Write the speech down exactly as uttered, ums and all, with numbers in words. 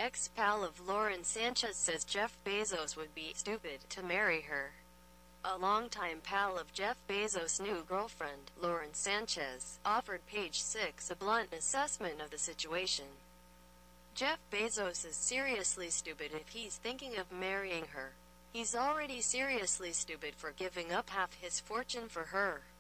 ex-pal of Lauren Sanchez says Jeff Bezos would be stupid to marry her. A longtime pal of Jeff Bezos' new girlfriend, Lauren Sanchez, offered Page Six a blunt assessment of the situation. Jeff Bezos is seriously stupid if he's thinking of marrying her. He's already seriously stupid for giving up half his fortune for her.